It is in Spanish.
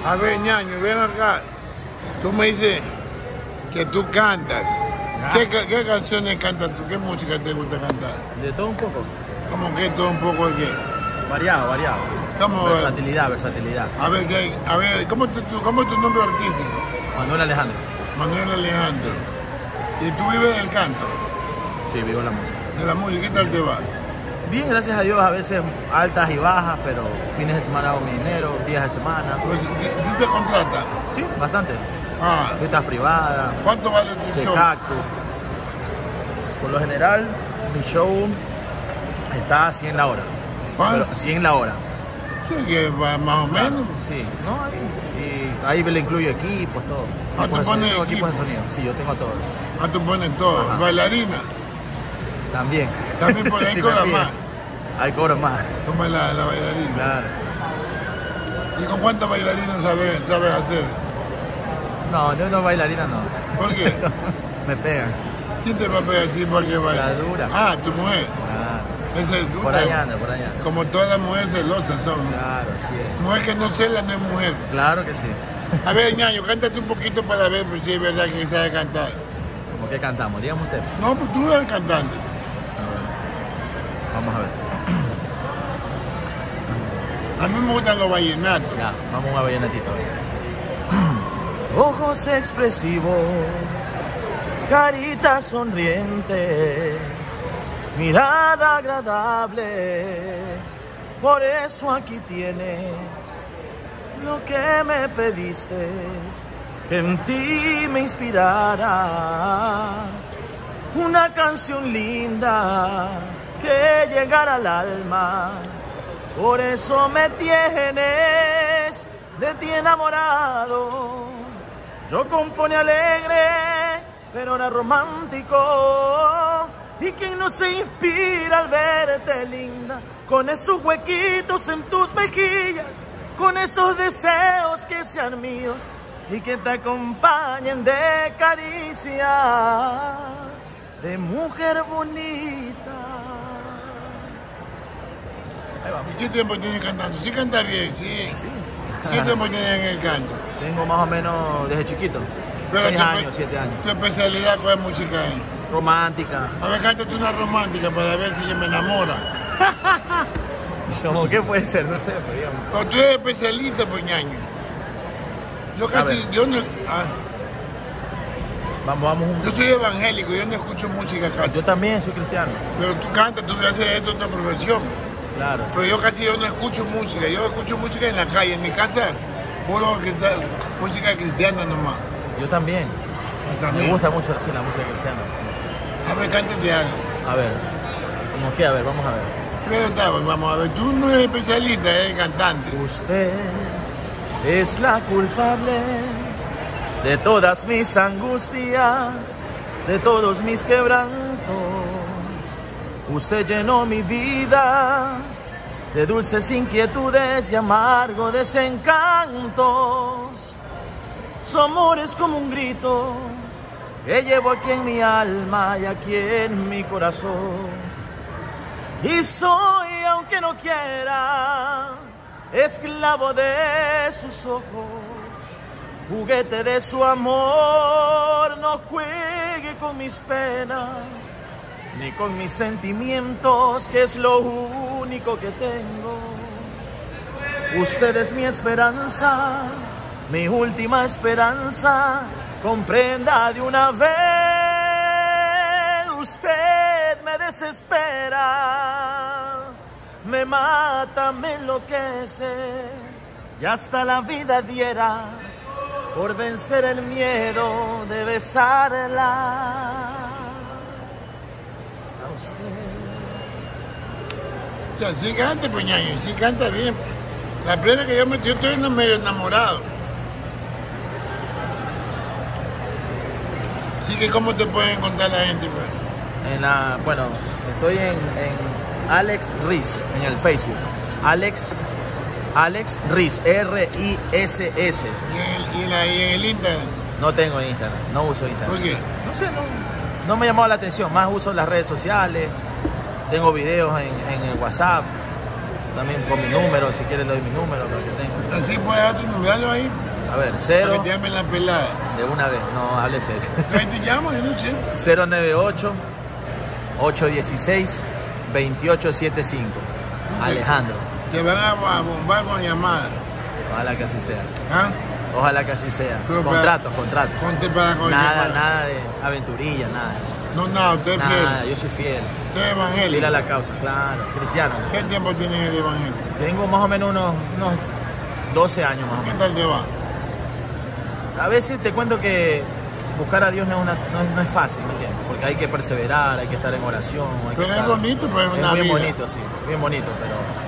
A ver, ñaño, ven acá. Tú me dices que tú cantas. ¿Qué canciones cantas tú? ¿Qué música te gusta cantar? De todo un poco. ¿Cómo que todo un poco de qué? Variado, variado. ¿Cómo? Versatilidad, versatilidad. A ver, ¿cómo es tu nombre artístico? Manuel Alejandro. Manuel Alejandro. ¿Y tú vives del canto? Sí, vivo en la música. ¿De la música? ¿Qué tal te va? Bien, gracias a Dios, a veces altas y bajas, pero fines de semana hago mi dinero, días de semana. Pues, ¿sí te contratan? Sí, bastante. Ah. Fiestas privadas. ¿Cuánto vale tu show? Cactus. Por lo general, mi show está a 100 la hora. ¿Cuánto? 100 la hora. Sí, que va más o menos. Sí, no, y ahí le incluyo equipos, todo. Ah, tú pones equipos de sonido. Sí, yo tengo todos. Ah, tú pones todo. Ajá. ¿Bailarina? También. También por ahí Sí, cobra también. más. Ahí cobro más. Como la bailarina. Claro. ¿Y con cuántas bailarinas sabes hacer? No, yo no bailarina no. ¿Por qué? Me pegan. ¿Quién te va a pegar así porque baila? La dura. Ah, tu mujer. Claro. Esa es dura. Por allá anda, por allá anda. Como todas las mujeres celosas son. Claro, así es. Mujer que no cela no es mujer. Claro que sí. A ver, ñaño, cántate un poquito para ver si es verdad que sabe cantar. ¿Cómo que cantamos? Dígame usted. No, pues tú eres cantante. Vamos a ver. A mí me gustan los vallenatos. Ya, vamos a un vallenatito. Ojos expresivos, carita sonriente, mirada agradable, por eso aquí tienes lo que me pediste, que en ti me inspirara una canción linda que llegara al alma. Por eso me tienes de ti enamorado. Yo compone alegre, pero era romántico. Y quien no se inspira al verte linda, con esos huequitos en tus mejillas, con esos deseos que sean míos y que te acompañen de caricias de mujer bonita. ¿Y qué tiempo tienes cantando? ¿Sí canta bien? Sí. ¿Qué tiempo tienes en el canto? Tengo más o menos desde chiquito. 6 años, 7 años. ¿Tu especialidad cuál es música es? Romántica. A ver, cántate una romántica para ver si me enamora. ¿Cómo qué puede ser? No sé, pero digamos. Pero tú eres especialista, pues, ñaño. Yo casi, yo no... Vamos. Yo soy evangélico, yo no escucho música casi. Yo también soy cristiano. Pero tú cantas, tú haces esto, tu profesión. Claro. Sí. Pero yo no escucho música, yo escucho música en la calle, en mi casa, puro música cristiana nomás. Yo también. Me gusta mucho así la música cristiana. Sí. A ver, cántate algo. A ver, ¿cómo qué? A ver, vamos a ver. Pero vamos a ver, tú no eres especialista, eres cantante. Usted es la culpable de todas mis angustias, de todos mis quebrantos. Usted llenó mi vida de dulces inquietudes y amargo desencantos. Su amor es como un grito que llevo aquí en mi alma y aquí en mi corazón. Y soy, aunque no quiera, esclavo de sus ojos, juguete de su amor. No juegue con mis penas ni con mis sentimientos, que es lo único que tengo. Usted es mi esperanza, mi última esperanza. Comprenda de una vez, usted me desespera, me mata, me enloquece, y hasta la vida diera por vencer el miedo de besarla. A usted. O sea, sí canta, pues, ñaño, sí canta bien. La plena que yo estoy medio enamorado. Así que, ¿cómo te pueden encontrar la gente, pues? Bueno, estoy en Alex Riss, en el Facebook. Alex Riss, R-I-S-S. ¿Y en el Instagram? No tengo Instagram, no uso Instagram. ¿Por qué? No sé, no me ha llamado la atención. Más uso las redes sociales. Tengo videos en el WhatsApp. También con mi número, si quieres le doy mi número, lo que tengo. Así puedes dar tu número ahí. A ver, Para 0. que te llamen la pelada. De una vez, no hable serio. Ahí te llamo, yo no sé. 098-816-2875. Alejandro. Te van a bombar con llamadas. Ojalá que así sea. ¿Ah? Ojalá que así sea. Pero Contratos. Ponte para con Nada, llamadas. nada de aventurilla, nada de eso. No, usted es Nada, fiel. yo soy fiel. Usted es evangélico. Fiel a la causa, claro. Cristiano. ¿Qué tiempo tienes en el evangelio? Tengo más o menos unos 12 años más o ¿Qué menos. tal te va? A veces te cuento que buscar a Dios no es fácil, ¿me entiendes? Porque hay que perseverar, hay que estar en oración. Hay que Pero es estar... bonito, pues es Es una bien vida. bonito, sí. Bien bonito, pero